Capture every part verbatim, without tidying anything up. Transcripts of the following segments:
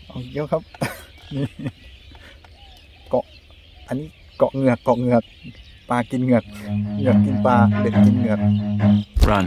เอาเยอะครับนี่เกาะอันนี้เกาะเหงือกเกาะเหงือกปลากินเหงือกเหงือกกินปลาเบ็ดกินเหงือก Run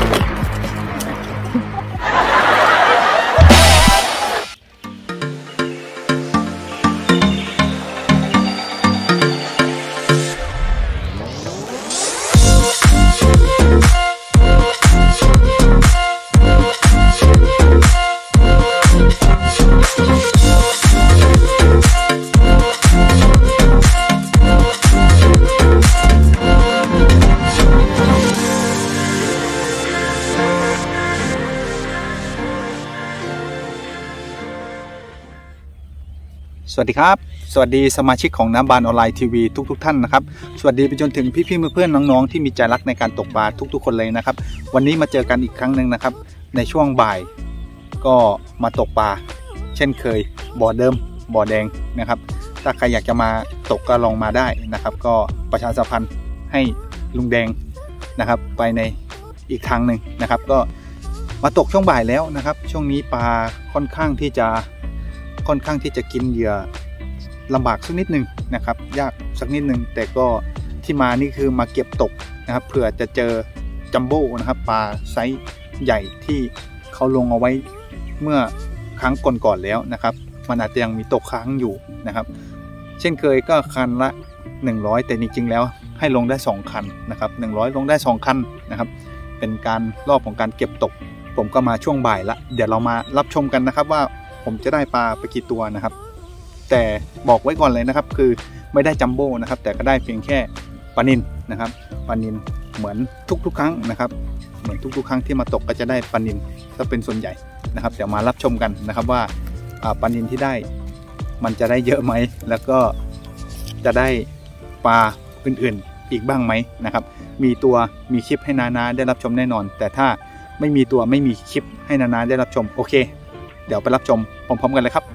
สวัสดีครับสวัสดีสมาชิกของน้ำบานออนไลน์ทีวีทุกๆ ท่านนะครับสวัสดีไปจนถึงพี่ๆเพื่อนๆน้องๆที่มีใจรักในการตกปลาทุกๆคนเลยนะครับวันนี้มาเจอกันอีกครั้งหนึ่งนะครับในช่วงบ่ายก็มาตกปลาเช่นเคยบ่อเดิมบ่อแดงนะครับถ้าใครอยากจะมาตกก็ลองมาได้นะครับก็ประชาสัมพันธ์ให้ลุงแดงนะครับไปในอีกทางหนึ่งนะครับก็มาตกช่วงบ่ายแล้วนะครับช่วงนี้ปลาค่อนข้างที่จะค่อนข้างที่จะกินเหยื่อลำบากสักนิดหนึ่งนะครับยากสักนิดหนึ่งแต่ก็ที่มานี่คือมาเก็บตกนะครับเผื่อจะเจอจัมโบ้นะครับปลาไซส์ใหญ่ที่เขาลงเอาไว้เมื่อครั้งก่อนๆแล้วนะครับมันอาจจะยังมีตกค้างอยู่นะครับเช่นเคยก็คันละหนึ่งร้อยแต่จริงๆแล้วให้ลงได้สองคันนะครับหนึ่งร้อยลงได้สองคันนะครับเป็นการรอบของการเก็บตกผมก็มาช่วงบ่ายละเดี๋ยวเรามารับชมกันนะครับว่าผมจะได้ปลาไปกี่ตัวนะครับแต่บอกไว้ก่อนเลยนะครับคือไม่ได้จัมโบ้นะครับแต่ก็ได้เพียงแค่ปลานิลนะครับปลานิลเหมือนทุกๆครั้งนะครับเหมือนทุกๆครั้งที่มาตกก็จะได้ปลานิลถ้าเป็นส่วนใหญ่นะครับเดี๋ยวมารับชมกันนะครับว่าปลานิลที่ได้มันจะได้เยอะไหมแล้วก็จะได้ปลาอื่นๆอีกบ้างไหมนะครับมีตัวมีคลิปให้นานาได้รับชมแน่นอนแต่ถ้าไม่มีตัวไม่มีคลิปให้นานาได้รับชมโอเคเดี๋ยวไปรับชมพร้อมๆกันเลยครับ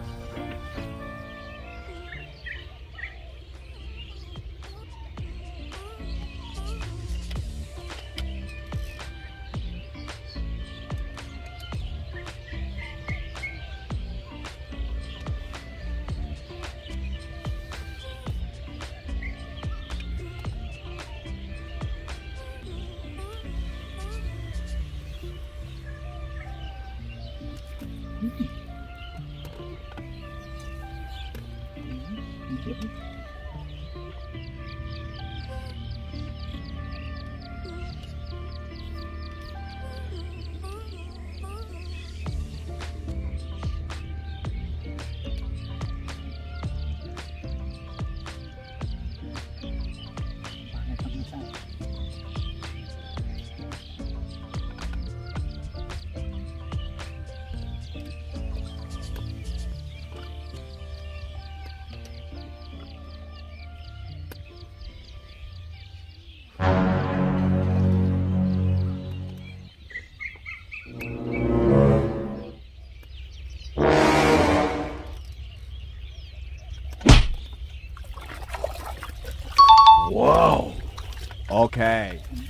Wow Okay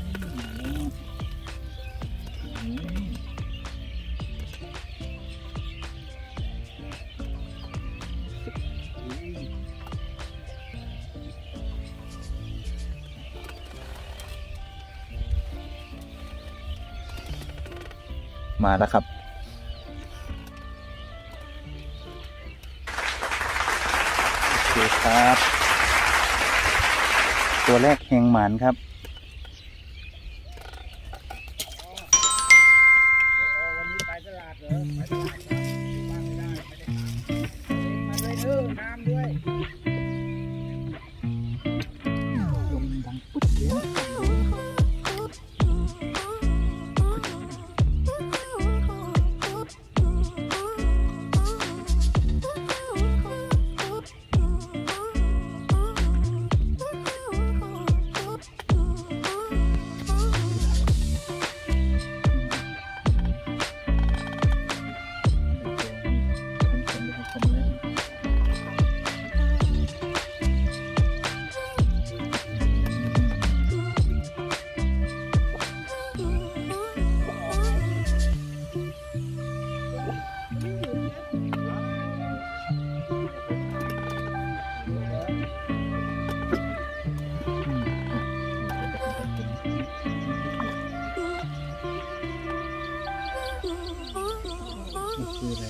มาแล้วครับโอเคครับตัวแรกแหงหมานครับวันนี้ไปตลาดเหรอไปตลาดว่างไม่ได้ไม่ได้มาเลยเออน้ำด้วยลมดังปุ๊บเลยมันคืออะไร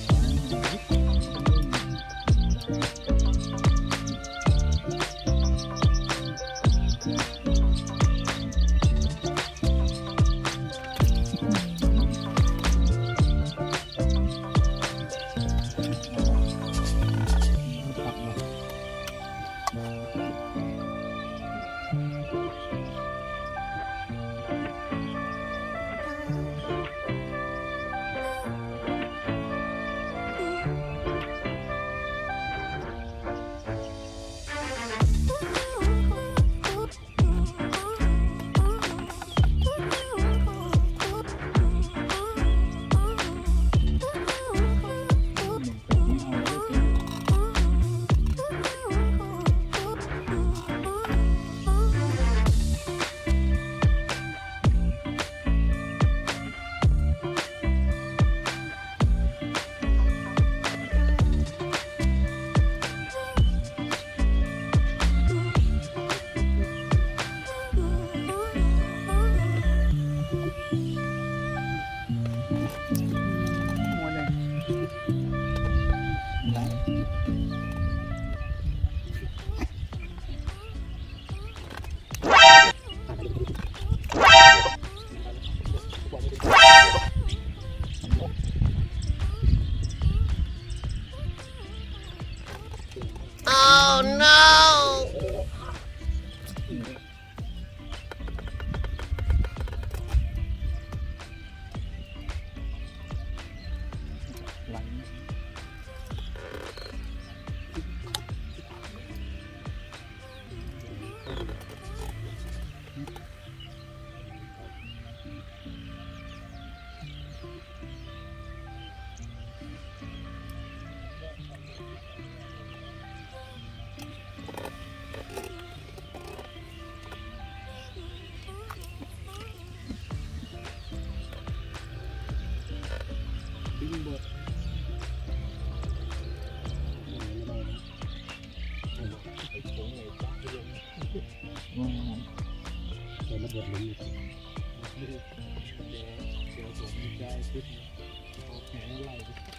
เป็นระเบิดหลุมอยู่เดี๋ยวผมได้คิดเอาแขนไล่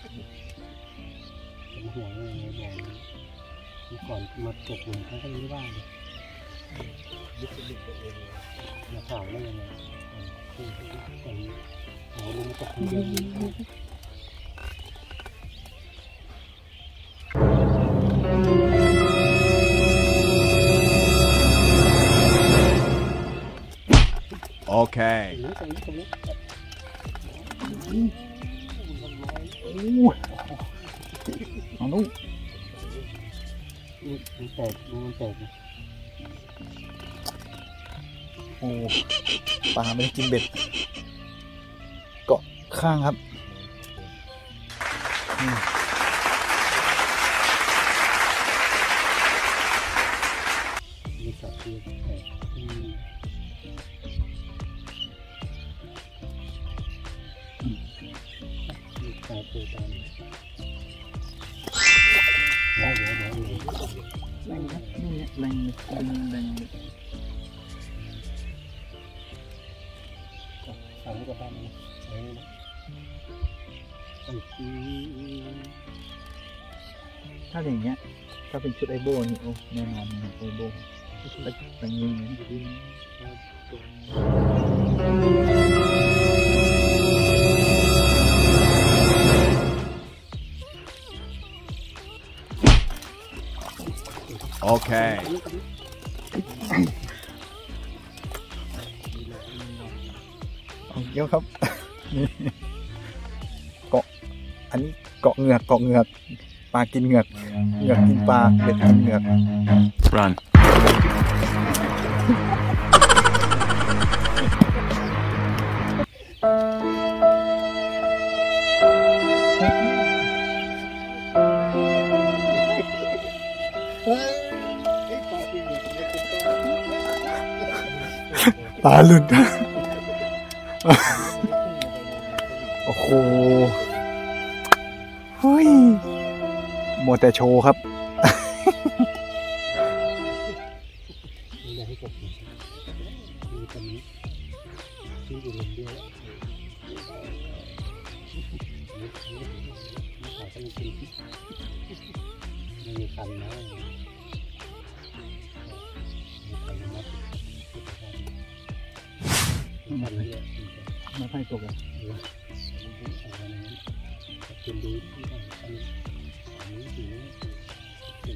เป็นห่วงเลยบอกนะก่อนมาตกหลุมเขาก็ไม่ว่าเลยยึดเป็นตัวเองมาข่าวได้ยังไงคือก่อนเอาลงมาตกคนเดียว Okay. เอาลูกมันแตกมันแตกโอ้ปลาไม่ได้กินเบ็ดเกาะข้างครับมีสัตว์ที่แตกตาตัวตาเดี๋ยวเดี๋ยวเดี๋ยวแรงครับนี่แรงแรงแรงทำให้กับบ้านนะใช้นะถ้าอย่างเงี้ยถ้าเป็นชุดไอโบนี่โอ้แน่นอนนะไอโบแล้วแรงยิงดิน Okay. เอาเยอะครับเกาะอันนี้เกาะเหงือกเกาะเหงือกปลากินเหงือกเหงือกกินปลาเบ็ดกินเหงือก Run. ปลาหลุด โอ้โหเฮ้ยหมดแต่โชว์ครับอยากให้กบมีตรงนี้ที่อยู่ลมเดียวนี่นี่ขายก็ยังกินไม่มีคันนะมีคันนะมีคันเยอะไม่ค่อยตกเลยกินดูที่ไหนอันนี้อันนี้สีนี้สี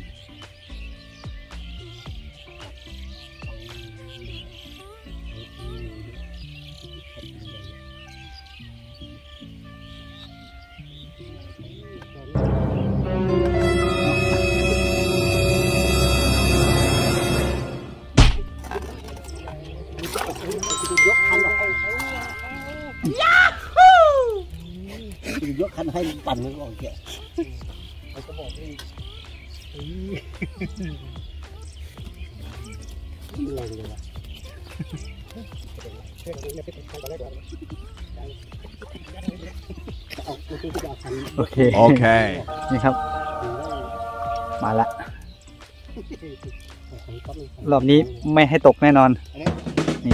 ยกคันยกคันให้ปั่นมันออกแกเขาก็บอกนี่แรงเลยว่ะโอเคโอเคนี่ครับมาละรอบนี้ไม่ให้ตกแน่นอนนี่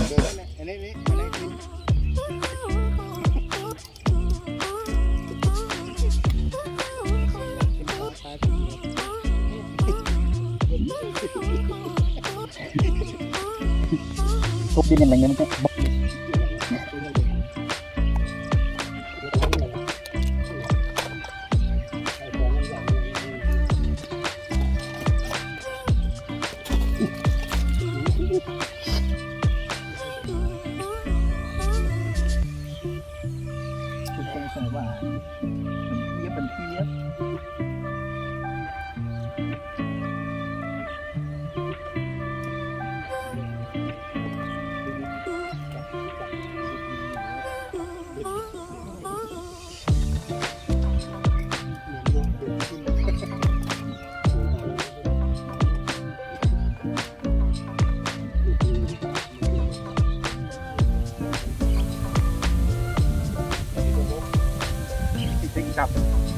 ทุบดินอย่างไรเงี้ยมันก็บกคุณคงสงสัยว่ามันเยียบมันเยียบครับ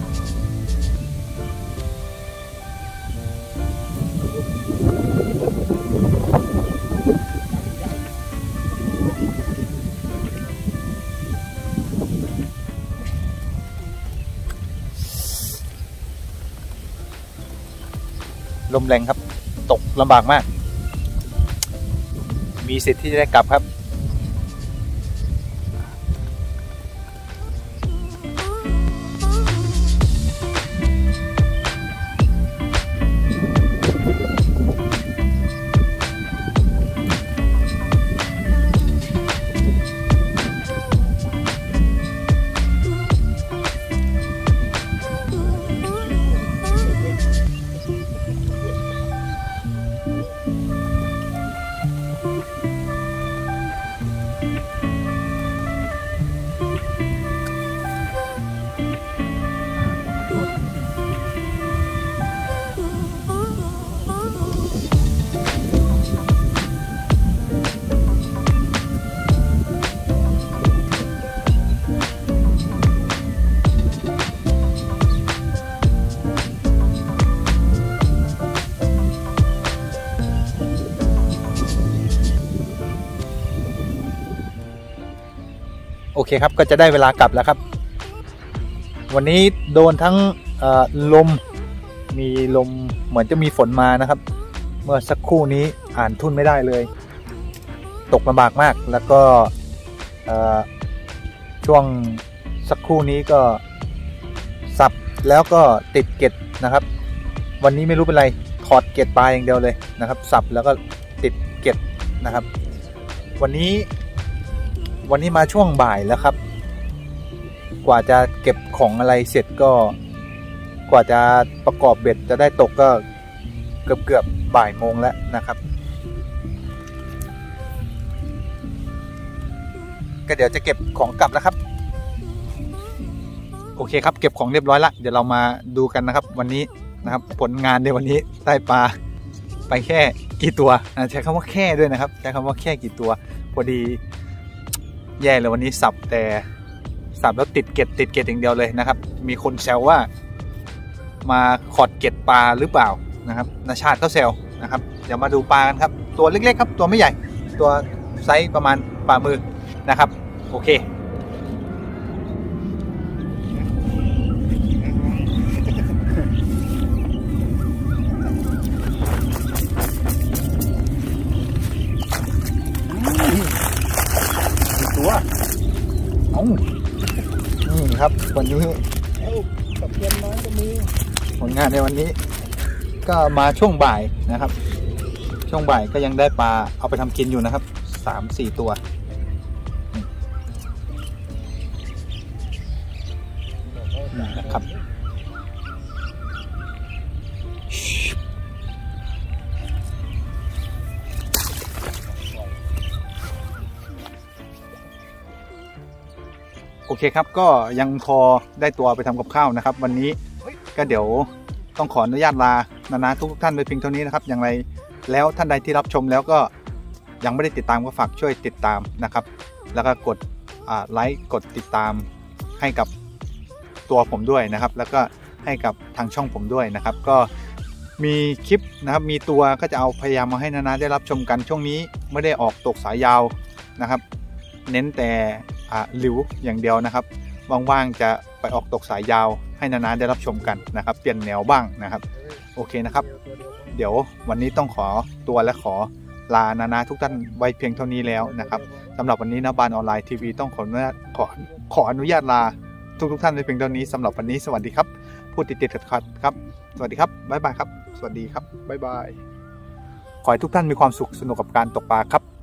ลมแรงครับตกลำบากมากมีสิทธิ์ที่จะได้กลับครับโอเคครับก็จะได้เวลากลับแล้วครับวันนี้โดนทั้งลมมีลมเหมือนจะมีฝนมานะครับเมื่อสักครู่นี้อ่านทุ่นไม่ได้เลยตกลำบากมากแล้วก็ช่วงสักครู่นี้ก็สับแล้วก็ติดเกล็ดนะครับวันนี้ไม่รู้เป็นไรถอดเกล็ดปลาอย่างเดียวเลยนะครับสับแล้วก็ติดเกล็ดนะครับวันนี้วันนี้มาช่วงบ่ายแล้วครับกว่าจะเก็บของอะไรเสร็จก็กว่าจะประกอบเบ็ดจะได้ตกก็เกือบเกือบบ่ายโมงแล้วนะครับก็เดี๋ยวจะเก็บของกลับแล้วครับโอเคครับเก็บของเรียบร้อยละเดี๋ยวเรามาดูกันนะครับวันนี้นะครับผลงานในวันนี้ได้ปลาไปแค่กี่ตัวใช้คำว่าแค่ด้วยนะครับใช้คำว่าแค่กี่ตัวพอดีแย่เลยวันนี้สับแต่สับแล้วติดเกล็ดติดเกล็ดอย่างเดียวเลยนะครับมีคนแซวว่ามาขอดเกล็ดปลาหรือเปล่านะครับนาชาติก็แซวนะครับเดี๋ยวมาดูปลากันครับตัวเล็กๆครับตัวไม่ใหญ่ตัวไซส์ประมาณฝ่ามือนะครับโอเควันนี้เอ้าตะเพียนน้อยก็มีผลงานในวันนี้ก็มาช่วงบ่ายนะครับ ช่วงบ่ายก็ยังได้ปลาเอาไปทำกินอยู่นะครับสามสี่ตัวนะครับโอเคครับก็ยังพอได้ตัวไปทำกับข้าวนะครับ วันนี้ก็เดี๋ยวต้องขออนุญาตลานานาทุกท่านไปเพียงเท่านี้นะครับอย่างไรแล้วท่านใดที่รับชมแล้วก็ยังไม่ได้ติดตามก็ฝากช่วยติดตามนะครับแล้วก็กดไลค์กดติดตามให้กับตัวผมด้วยนะครับแล้วก็ให้กับทางช่องผมด้วยนะครับก็มีคลิปนะครับมีตัวก็จะเอาพยายามมาให้นานาได้รับชมกันช่วงนี้ไม่ได้ออกตกสายยาวนะครับเน้นแต่หลิวอย่างเดียวนะครับว่างๆจะไปออกตกสายยาวให้นานาได้รับชมกันนะครับเปลี่ยนแนวบ้างนะครับโอเคนะครับเดี๋ยววันนี้ต้องขอตัวและขอลานานาทุกท่านไว้เพียงเท่านี้แล้วนะครับสำหรับวันนี้นะบานออนไลน์ทีวีต้องขออนุญาตขอขออนุญาตลาทุกทุกท่านไว้เพียงเท่านี้สำหรับวันนี้สวัสดีครับพูดติดติดขัดๆครับสวัสดีครับบ๊ายบายครับสวัสดีครับบ๊ายบายขอให้ทุกท่านมีความสุขสนุกกับการตกปลาครับ